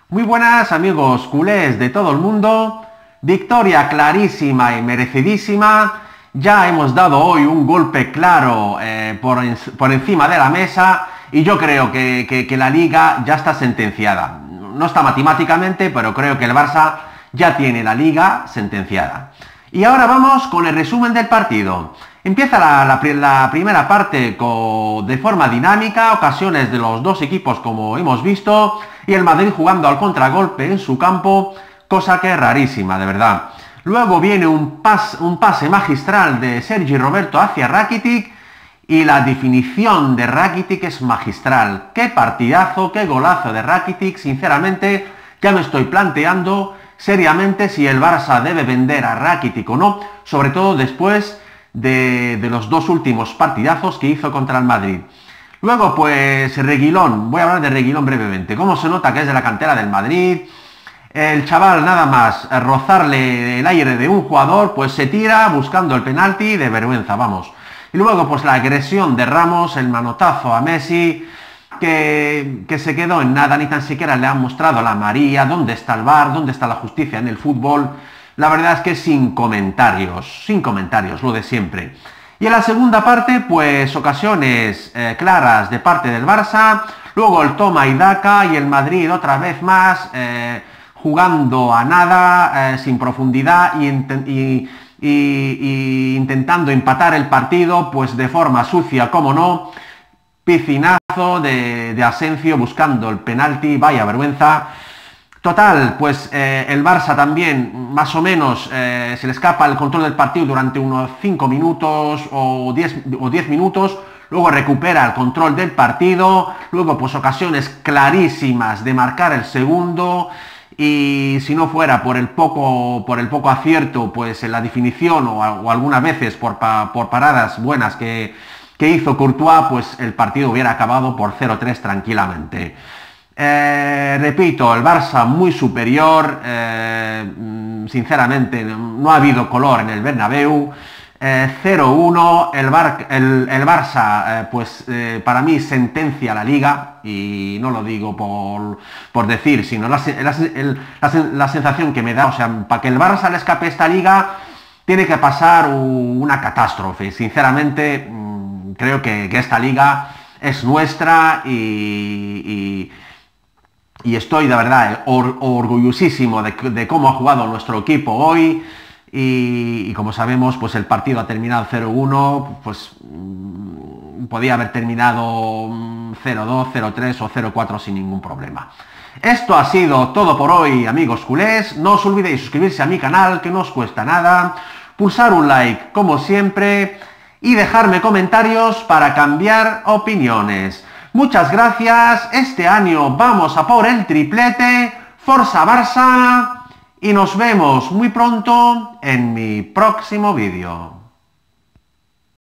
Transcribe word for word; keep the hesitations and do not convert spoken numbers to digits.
Muy buenas amigos culés de todo el mundo, victoria clarísima y merecidísima. Ya hemos dado hoy un golpe claro eh, por, en, por encima de la mesa y yo creo que, que, que la Liga ya está sentenciada. No está matemáticamente, pero creo que el Barça ya tiene la Liga sentenciada. Y ahora vamos con el resumen del partido. Empieza la, la, la primera parte con, de forma dinámica, ocasiones de los dos equipos como hemos visto, y el Madrid jugando al contragolpe en su campo, cosa que es rarísima, de verdad. Luego viene un, pas, un pase magistral de Sergi Roberto hacia Rakitic, y la definición de Rakitic es magistral. ¡Qué partidazo, qué golazo de Rakitic! Sinceramente, ya me estoy planteando seriamente si el Barça debe vender a Rakitic o no, sobre todo después de, de los dos últimos partidazos que hizo contra el Madrid. Luego, pues, Reguilón, voy a hablar de Reguilón brevemente. ¿Cómo se nota que es de la cantera del Madrid? El chaval, nada más rozarle el aire de un jugador, pues se tira buscando el penalti de vergüenza, vamos. Y luego, pues, la agresión de Ramos, el manotazo a Messi, que, que se quedó en nada, ni tan siquiera le han mostrado la María, dónde está el V A R, dónde está la justicia en el fútbol. La verdad es que sin comentarios, sin comentarios, lo de siempre. Y en la segunda parte, pues ocasiones eh, claras de parte del Barça, luego el toma y daca y el Madrid otra vez más eh, jugando a nada, eh, sin profundidad y, y, y, y intentando empatar el partido, pues de forma sucia, como no, piscinazo de, de Asensio buscando el penalti, vaya vergüenza. Total, pues eh, el Barça también, más o menos, eh, se le escapa el control del partido durante unos cinco minutos o diez minutos, luego recupera el control del partido, luego pues ocasiones clarísimas de marcar el segundo, y si no fuera por el poco, por el poco acierto, pues en la definición o, o algunas veces por, pa, por paradas buenas que, que hizo Courtois, pues el partido hubiera acabado por cero tres tranquilamente. Eh, repito, el Barça muy superior, eh, sinceramente no ha habido color en el Bernabéu, eh, cero uno, el, Bar, el, el Barça eh, pues eh, para mí sentencia la Liga, y no lo digo por, por decir, sino la, la, la, la sensación que me da, o sea, para que el Barça le escape esta Liga tiene que pasar una catástrofe. Sinceramente creo que, que esta Liga es nuestra y... y Y estoy de verdad or, orgullosísimo de, de cómo ha jugado nuestro equipo hoy. Y, y como sabemos, pues el partido ha terminado cero uno, pues mmm, podía haber terminado cero dos, cero tres o cero cuatro sin ningún problema. Esto ha sido todo por hoy, amigos culés. No os olvidéis suscribirse a mi canal, que no os cuesta nada, pulsar un like, como siempre, y dejarme comentarios para cambiar opiniones. Muchas gracias, este año vamos a por el triplete, Forza Barça, y nos vemos muy pronto en mi próximo vídeo.